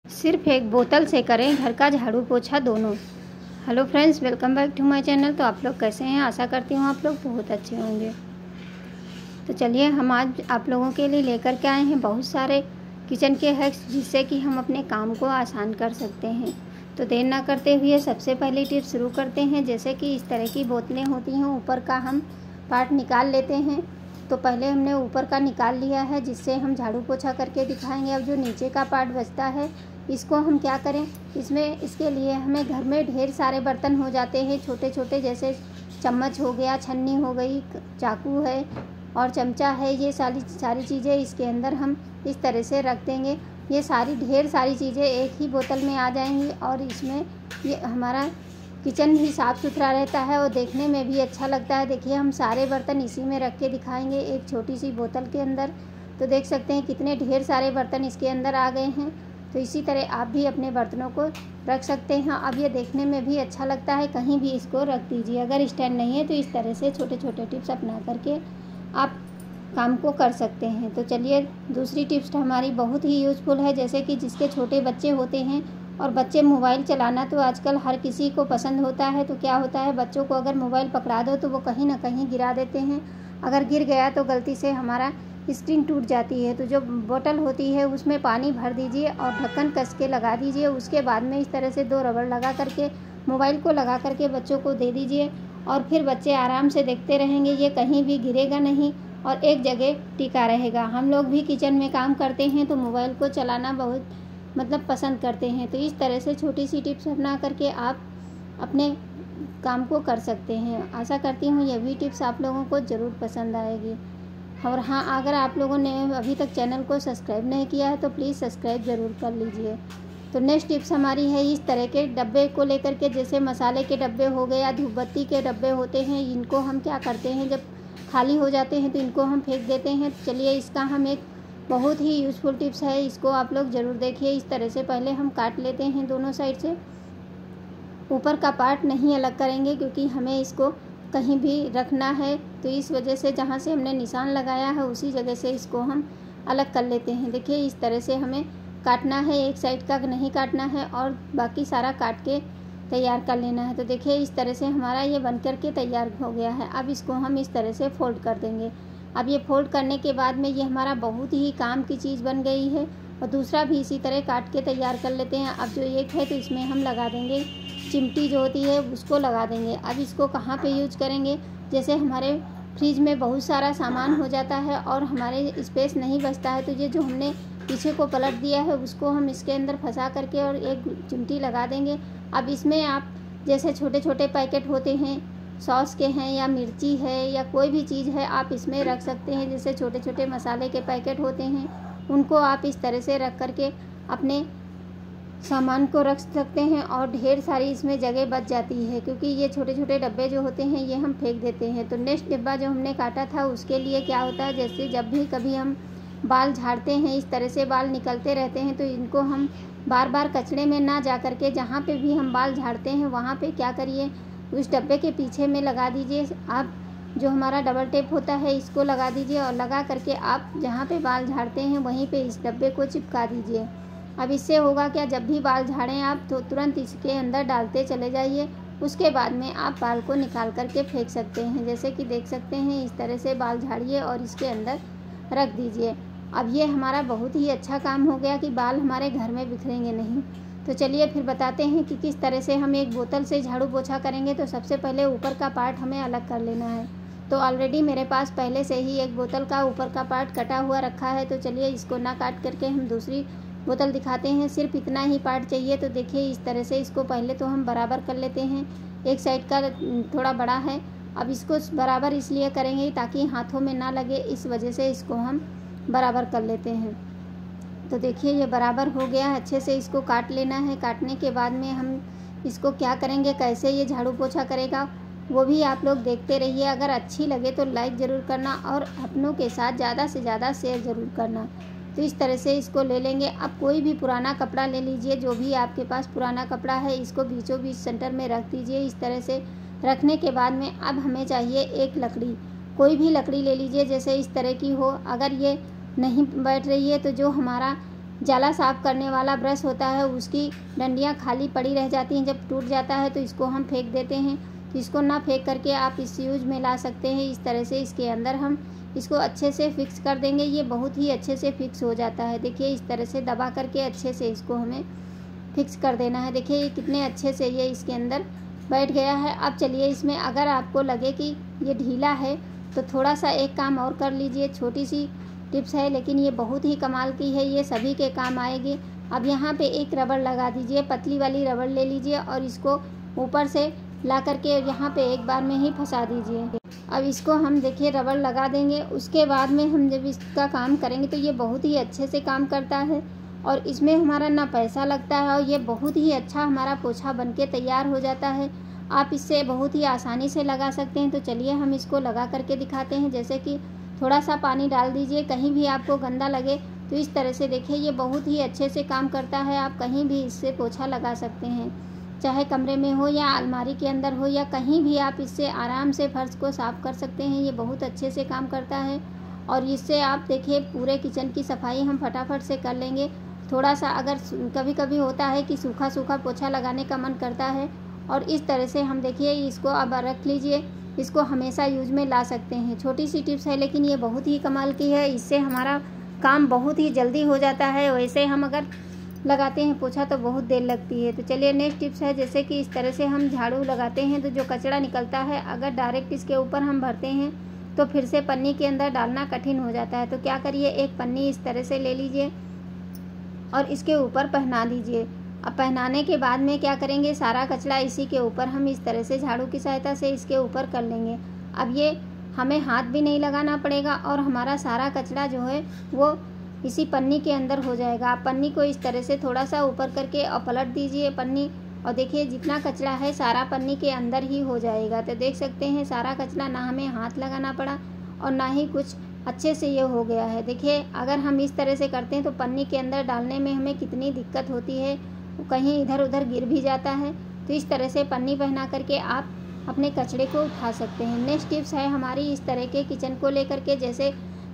सिर्फ एक बोतल से करें घर का झाड़ू पोछा दोनों। Hello friends, welcome back to my channel. तो आप लोग कैसे हैं? आशा करती हूँ आप लोग बहुत अच्छे होंगे। तो चलिए, हम आज आप लोगों के लिए लेकर के आए हैं बहुत सारे किचन के हैक्स, जिससे कि हम अपने काम को आसान कर सकते हैं। तो देर ना करते हुए सबसे पहले टिप शुरू करते हैं। जैसे कि इस तरह की बोतलें होती हैं, ऊपर का हम पार्ट निकाल लेते हैं। तो पहले हमने ऊपर का निकाल लिया है, जिससे हम झाड़ू पोछा करके दिखाएंगे। अब जो नीचे का पार्ट बचता है, इसको हम क्या करें, इसके लिए हमें घर में ढेर सारे बर्तन हो जाते हैं छोटे छोटे, जैसे चम्मच हो गया, छन्नी हो गई, चाकू है और चमचा है। ये सारी चीज़ें इसके अंदर हम इस तरह से रख देंगे। ये ढेर सारी चीज़ें एक ही बोतल में आ जाएंगी और इसमें ये हमारा किचन भी साफ़ सुथरा रहता है और देखने में भी अच्छा लगता है। देखिए, हम सारे बर्तन इसी में रख के दिखाएंगे एक छोटी सी बोतल के अंदर। तो देख सकते हैं कितने ढेर सारे बर्तन इसके अंदर आ गए हैं। तो इसी तरह आप भी अपने बर्तनों को रख सकते हैं। अब ये देखने में भी अच्छा लगता है, कहीं भी इसको रख दीजिए। अगर स्टैंड नहीं है तो इस तरह से छोटे छोटे टिप्स अपना करके आप काम को कर सकते हैं। तो चलिए, दूसरी टिप्स हमारी बहुत ही यूज़फुल है। जैसे कि जिसके छोटे बच्चे होते हैं और बच्चे मोबाइल चलाना तो आजकल हर किसी को पसंद होता है। तो क्या होता है, बच्चों को अगर मोबाइल पकड़ा दो तो वो कहीं ना कहीं गिरा देते हैं। अगर गिर गया तो गलती से हमारा स्क्रीन टूट जाती है। तो जो बोतल होती है उसमें पानी भर दीजिए और ढक्कन कस के लगा दीजिए। उसके बाद में इस तरह से 2 रबड़ लगा करके मोबाइल को लगा करके बच्चों को दे दीजिए और फिर बच्चे आराम से देखते रहेंगे। ये कहीं भी गिरेगा नहीं और एक जगह टिका रहेगा। हम लोग भी किचन में काम करते हैं तो मोबाइल को चलाना बहुत पसंद करते हैं। तो इस तरह से छोटी सी टिप्स अपना करके आप अपने काम को कर सकते हैं। आशा करती हूँ ये भी टिप्स आप लोगों को ज़रूर पसंद आएगी। और हाँ, अगर आप लोगों ने अभी तक चैनल को सब्सक्राइब नहीं किया है तो प्लीज़ सब्सक्राइब ज़रूर कर लीजिए। तो नेक्स्ट टिप्स हमारी है इस तरह के डब्बे को लेकर के। जैसे मसाले के डब्बे हो गए या धूपबत्ती के डब्बे होते हैं, इनको हम क्या करते हैं, जब खाली हो जाते हैं तो इनको हम फेंक देते हैं। तो चलिए, इसका हम एक बहुत ही यूज़फुल टिप्स है, इसको आप लोग ज़रूर देखिए। इस तरह से पहले हम काट लेते हैं दोनों साइड से। ऊपर का पार्ट नहीं अलग करेंगे क्योंकि हमें इसको कहीं भी रखना है। तो इस वजह से जहाँ से हमने निशान लगाया है उसी जगह से इसको हम अलग कर लेते हैं। देखिए, इस तरह से हमें काटना है, एक साइड का नहीं काटना है और बाकी सारा काट के तैयार कर लेना है। तो देखिए, इस तरह से हमारा ये बन कर के तैयार हो गया है। अब इसको हम इस तरह से फोल्ड कर देंगे। अब ये फोल्ड करने के बाद में ये हमारा बहुत ही काम की चीज़ बन गई है। और दूसरा भी इसी तरह काट के तैयार कर लेते हैं। अब जो एक है तो इसमें हम लगा देंगे चिमटी जो होती है, उसको लगा देंगे। अब इसको कहाँ पे यूज करेंगे, जैसे हमारे फ्रिज में बहुत सारा सामान हो जाता है और हमारे स्पेस नहीं बचता है, तो ये जो हमने पीछे को पलट दिया है उसको हम इसके अंदर फंसा करके और एक चिमटी लगा देंगे। अब इसमें आप जैसे छोटे छोटे पैकेट होते हैं, सॉस के हैं या मिर्ची है या कोई भी चीज़ है, आप इसमें रख सकते हैं। जैसे छोटे छोटे मसाले के पैकेट होते हैं, उनको आप इस तरह से रख करके अपने सामान को रख सकते हैं और ढेर सारी इसमें जगह बच जाती है, क्योंकि ये छोटे छोटे डब्बे जो होते हैं ये हम फेंक देते हैं। तो नेक्स्ट डिब्बा जो हमने काटा था उसके लिए क्या होता है, जैसे जब भी कभी हम बाल झाड़ते हैं, इस तरह से बाल निकलते रहते हैं, तो इनको हम बार बार कचड़े में ना जा करके जहाँ पे भी हम बाल झाड़ते हैं वहाँ पे क्या करिए, उस डब्बे के पीछे में लगा दीजिए। आप जो हमारा डबल टेप होता है इसको लगा दीजिए और लगा करके आप जहाँ पे बाल झाड़ते हैं वहीं पे इस डब्बे को चिपका दीजिए। अब इससे होगा क्या, जब भी बाल झाड़ें आप तो तुरंत इसके अंदर डालते चले जाइए। उसके बाद में आप बाल को निकाल करके फेंक सकते हैं। जैसे कि देख सकते हैं, इस तरह से बाल झाड़िए और इसके अंदर रख दीजिए। अब ये हमारा बहुत ही अच्छा काम हो गया कि बाल हमारे घर में बिखरेंगे नहीं। तो चलिए फिर बताते हैं कि किस तरह से हम एक बोतल से झाड़ू पोछा करेंगे। तो सबसे पहले ऊपर का पार्ट हमें अलग कर लेना है। तो ऑलरेडी मेरे पास पहले से ही एक बोतल का ऊपर का पार्ट कटा हुआ रखा है। तो चलिए, इसको ना काट करके हम दूसरी बोतल दिखाते हैं। सिर्फ इतना ही पार्ट चाहिए। तो देखिए, इस तरह से इसको पहले तो हम बराबर कर लेते हैं। एक साइड का थोड़ा बड़ा है। अब इसको बराबर इसलिए करेंगे ताकि हाथों में ना लगे, इस वजह से इसको हम बराबर कर लेते हैं। तो देखिए, ये बराबर हो गया है। अच्छे से इसको काट लेना है। काटने के बाद में हम इसको क्या करेंगे, कैसे ये झाड़ू पोछा करेगा वो भी आप लोग देखते रहिए। अगर अच्छी लगे तो लाइक ज़रूर करना और अपनों के साथ ज़्यादा से ज़्यादा शेयर ज़रूर करना। तो इस तरह से इसको ले लेंगे। अब कोई भी पुराना कपड़ा ले लीजिए, जो भी आपके पास पुराना कपड़ा है, इसको बीचों बीच सेंटर में रख दीजिए। इस तरह से रखने के बाद में अब हमें चाहिए एक लकड़ी। कोई भी लकड़ी ले लीजिए, जैसे इस तरह की हो। अगर ये नहीं बैठ रही है तो जो हमारा जाला साफ़ करने वाला ब्रश होता है उसकी डंडियाँ खाली पड़ी रह जाती हैं, जब टूट जाता है तो इसको हम फेंक देते हैं। तो इसको ना फेंक करके आप इस यूज में ला सकते हैं। इस तरह से इसके अंदर हम इसको अच्छे से फिक्स कर देंगे। ये बहुत ही अच्छे से फिक्स हो जाता है। देखिए इस तरह से दबा करके अच्छे से इसको हमें फिक्स कर देना है। देखिए ये कितने अच्छे से ये इसके अंदर बैठ गया है। अब चलिए इसमें अगर आपको लगे कि ये ढीला है तो थोड़ा सा एक काम और कर लीजिए। छोटी सी टिप्स है लेकिन ये बहुत ही कमाल की है, ये सभी के काम आएगी। अब यहाँ पे एक रबड़ लगा दीजिए, पतली वाली रबड़ ले लीजिए और इसको ऊपर से ला करके यहाँ पे एक बार में ही फंसा दीजिए। अब इसको हम देखिए रबड़ लगा देंगे। उसके बाद में हम जब इसका काम करेंगे तो ये बहुत ही अच्छे से काम करता है और इसमें हमारा ना पैसा लगता है और ये बहुत ही अच्छा हमारा पोछा बनके तैयार हो जाता है। आप इससे बहुत ही आसानी से लगा सकते हैं। तो चलिए हम इसको लगा करके दिखाते हैं। जैसे कि थोड़ा सा पानी डाल दीजिए, कहीं भी आपको गंदा लगे तो इस तरह से देखिए ये बहुत ही अच्छे से काम करता है। आप कहीं भी इससे पोछा लगा सकते हैं, चाहे कमरे में हो या अलमारी के अंदर हो या कहीं भी आप इससे आराम से फर्श को साफ़ कर सकते हैं। ये बहुत अच्छे से काम करता है और इससे आप देखिए पूरे किचन की सफाई हम फटाफट से कर लेंगे। थोड़ा सा अगर कभी कभी होता है कि सूखा सूखा पोछा लगाने का मन करता है और इस तरह से हम देखिए इसको अब रख लीजिए, इसको हमेशा यूज में ला सकते हैं। छोटी सी टिप्स है लेकिन ये बहुत ही कमाल की है। इससे हमारा काम बहुत ही जल्दी हो जाता है। वैसे हम अगर लगाते हैं पोछा तो बहुत देर लगती है। तो चलिए नेक्स्ट टिप्स है, जैसे कि इस तरह से हम झाड़ू लगाते हैं तो जो कचरा निकलता है अगर डायरेक्ट इसके ऊपर हम भरते हैं तो फिर से पन्नी के अंदर डालना कठिन हो जाता है। तो क्या करिए, एक पन्नी इस तरह से ले लीजिए और इसके ऊपर पहना दीजिए। अब पहनाने के बाद में क्या करेंगे, सारा कचरा इसी के ऊपर हम इस तरह से झाड़ू की सहायता से इसके ऊपर कर लेंगे। अब ये हमें हाथ भी नहीं लगाना पड़ेगा और हमारा सारा कचरा जो है वो इसी पन्नी के अंदर हो जाएगा। आप पन्नी को इस तरह से थोड़ा सा ऊपर करके और पलट दीजिए पन्नी, और देखिए जितना कचरा है सारा पन्नी के अंदर ही हो जाएगा। तो देख सकते हैं सारा कचरा ना हमें हाथ लगाना पड़ा और ना ही कुछ, अच्छे से ये हो गया है। देखिए अगर हम इस तरह से करते हैं तो पन्नी के अंदर डालने में हमें कितनी दिक्कत होती है, कहीं इधर उधर गिर भी जाता है। तो इस तरह से पन्नी पहना करके आप अपने कचरे को उठा सकते हैं। नेक्स्ट टिप्स है हमारी इस तरह के किचन को लेकर के, जैसे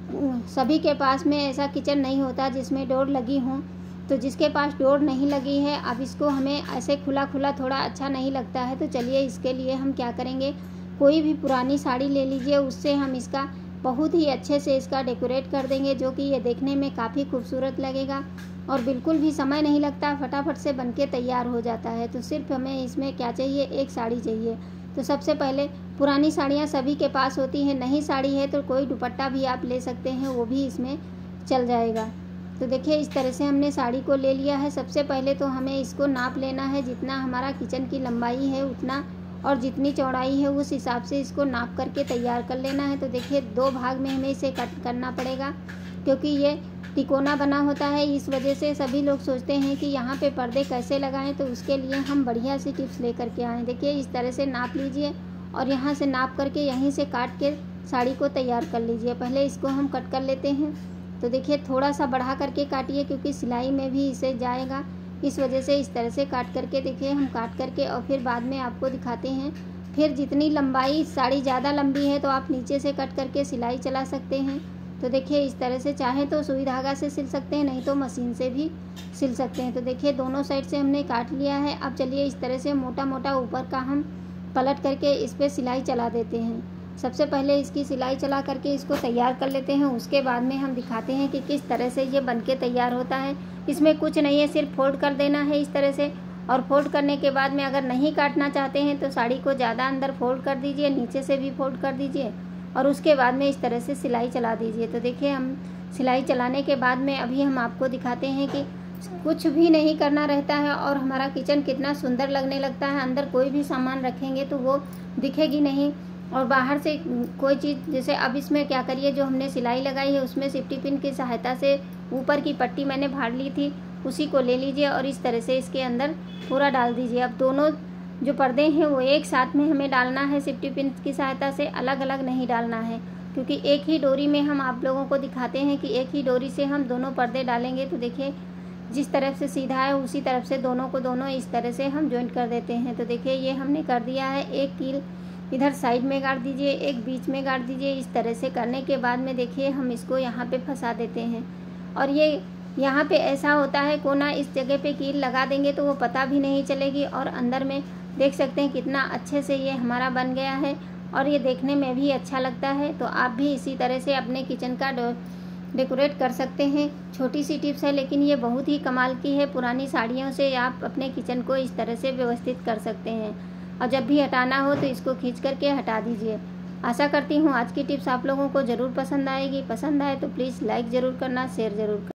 सभी के पास में ऐसा किचन नहीं होता जिसमें डोर लगी हो। तो जिसके पास डोर नहीं लगी है, अब इसको हमें ऐसे खुला खुला थोड़ा अच्छा नहीं लगता है। तो चलिए इसके लिए हम क्या करेंगे, कोई भी पुरानी साड़ी ले लीजिए, उससे हम इसका बहुत ही अच्छे से इसका डेकोरेट कर देंगे, जो कि ये देखने में काफ़ी खूबसूरत लगेगा और बिल्कुल भी समय नहीं लगता, फटाफट से बनके तैयार हो जाता है। तो सिर्फ हमें इसमें क्या चाहिए, एक साड़ी चाहिए। तो सबसे पहले पुरानी साड़ियाँ सभी के पास होती हैं, नई साड़ी है तो कोई दुपट्टा भी आप ले सकते हैं, वो भी इसमें चल जाएगा। तो देखिए इस तरह से हमने साड़ी को ले लिया है। सबसे पहले तो हमें इसको नाप लेना है, जितना हमारा किचन की लंबाई है उतना और जितनी चौड़ाई है उस हिसाब से इसको नाप करके तैयार कर लेना है। तो देखिए 2 भाग में हमें इसे कट करना पड़ेगा, क्योंकि ये तिकोना बना होता है। इस वजह से सभी लोग सोचते हैं कि यहाँ पे पर्दे कैसे लगाएं, तो उसके लिए हम बढ़िया सी टिप्स लेकर के आएँ। देखिए इस तरह से नाप लीजिए और यहाँ से नाप करके यहीं से काट के साड़ी को तैयार कर लीजिए। पहले इसको हम कट कर लेते हैं। तो देखिए थोड़ा सा बढ़ा करके काटिए, क्योंकि सिलाई में भी इसे जाएगा, इस वजह से इस तरह से काट करके देखिए हम काट करके और फिर बाद में आपको दिखाते हैं। फिर जितनी लंबाई, साड़ी ज़्यादा लंबी है तो आप नीचे से कट करके सिलाई चला सकते हैं। तो देखिए इस तरह से, चाहे तो सुई धागा से सिल सकते हैं, नहीं तो मशीन से भी सिल सकते हैं। तो देखिए दोनों साइड से हमने काट लिया है। अब चलिए इस तरह से मोटा मोटा ऊपर का हम पलट करके इस पर सिलाई चला देते हैं। सबसे पहले इसकी सिलाई चला करके इसको तैयार कर लेते हैं, उसके बाद में हम दिखाते हैं कि किस तरह से ये बनके तैयार होता है। इसमें कुछ नहीं है, सिर्फ फोल्ड कर देना है इस तरह से, और फोल्ड करने के बाद में अगर नहीं काटना चाहते हैं तो साड़ी को ज़्यादा अंदर फोल्ड कर दीजिए, नीचे से भी फोल्ड कर दीजिए और उसके बाद में इस तरह से सिलाई चला दीजिए। तो देखिए हम सिलाई चलाने के बाद में अभी हम आपको दिखाते हैं कि कुछ भी नहीं करना रहता है और हमारा किचन कितना सुंदर लगने लगता है। अंदर कोई भी सामान रखेंगे तो वो दिखेगी नहीं, और बाहर से कोई चीज़, जैसे अब इसमें क्या करिए, जो हमने सिलाई लगाई है उसमें सेफ्टी पिन की सहायता से ऊपर की पट्टी मैंने फाड़ ली थी, उसी को ले लीजिए और इस तरह से इसके अंदर पूरा डाल दीजिए। अब दोनों जो पर्दे हैं वो एक साथ में हमें डालना है, सेफ्टी पिन की सहायता से, अलग अलग नहीं डालना है, क्योंकि एक ही डोरी में हम आप लोगों को दिखाते हैं कि एक ही डोरी से हम दोनों पर्दे डालेंगे। तो देखिए जिस तरफ से सीधा है उसी तरफ से दोनों को दोनों इस तरह से हम जॉइंट कर देते हैं। तो देखिए ये हमने कर दिया है। एक कील इधर साइड में गाड़ दीजिए, एक बीच में गाड़ दीजिए। इस तरह से करने के बाद में देखिए हम इसको यहाँ पे फंसा देते हैं और ये यहाँ पे ऐसा होता है कोना इस जगह पे कील लगा देंगे तो वो पता भी नहीं चलेगी। और अंदर में देख सकते हैं कितना अच्छे से ये हमारा बन गया है और ये देखने में भी अच्छा लगता है। तो आप भी इसी तरह से अपने किचन का डेकोरेट कर सकते हैं। छोटी सी टिप्स है लेकिन ये बहुत ही कमाल की है। पुरानी साड़ियों से आप अपने किचन को इस तरह से व्यवस्थित कर सकते हैं और जब भी हटाना हो तो इसको खींच करके हटा दीजिए। आशा करती हूँ आज की टिप्स आप लोगों को ज़रूर पसंद आएगी। पसंद आए तो प्लीज़ लाइक ज़रूर करना, शेयर ज़रूर करना।